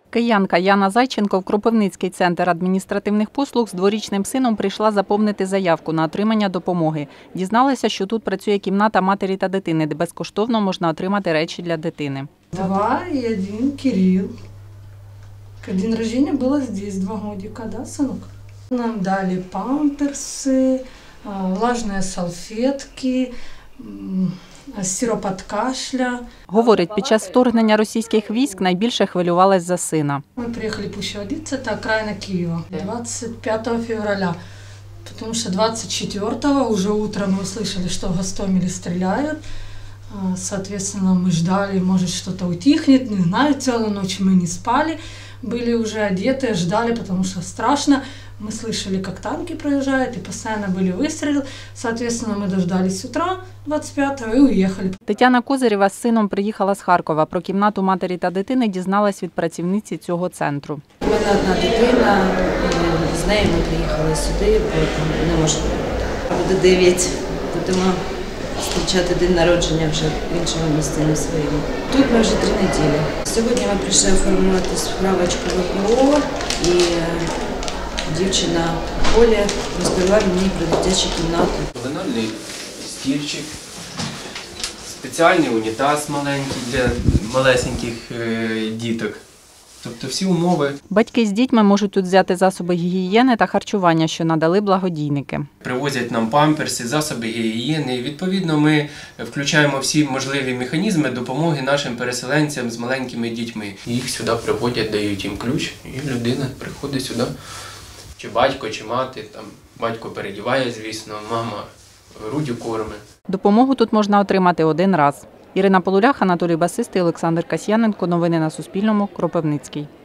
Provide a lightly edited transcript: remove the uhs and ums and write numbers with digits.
Киянка Яна Зайченко в Кропивницький центр адміністративних послуг з дворічним сином прийшла заповнити заявку на отримання допомоги. Дізналася, що тут працює кімната матері та дитини, де безкоштовно можна отримати речі для дитини. 2 и 1 Кирилл. День рождения было здесь, 2 годика, да, сынок? Нам дали памперсы, влажные салфетки, сироп от кашля. Говорить, під час вторгнення російських військ найбільше хвилювалась за сина. Мы приехали в Пуща-Водица, это окраина Киева, 25 февраля. Потому что 24-го уже утром мы услышали, что в Гостомеле стреляют. Соответственно, мы ждали, может что-то утихнет, не знаю, целую ночь мы не спали. Были уже одеты, ждали, потому что страшно. Мы слышали, как танки проезжают, и постоянно были выстрелы. Соответственно, мы дождались утра 25-го и уехали. Тетяна Козирєва з сином приїхала з Харкова. Про кімнату матері та дитини дізналась від працівниці цього центру. У мене одна дитина, з нею ми приїхали сюди, бо не можливо. Буде 9, будемо зустрічати день народження вже в іншому місці, не своєму. Тут ми вже 3 неділі. Сьогодні ми прийшли оформити справочку ВПО, і дівчина Оля розповіла мені про дитячу кімнату. Пеленальний стільчик, спеціальний унітаз маленький для малесеньких діток. Тобто всі умови. Батьки з дітьми можуть тут взяти засоби гігієни та харчування, що надали благодійники. Привозять нам памперси, засоби гігієни. І, відповідно, ми включаємо всі можливі механізми допомоги нашим переселенцям з маленькими дітьми. Їх сюди приводять, дають їм ключ, і людина приходить сюди. Чи батько, чи мати. Там батько передіває, звісно, мама груддю корме. Допомогу тут можна отримати один раз. Ірина Полулях, Анатолій Басистий, Олександр Касьяненко. Новини на Суспільному. Кропивницький.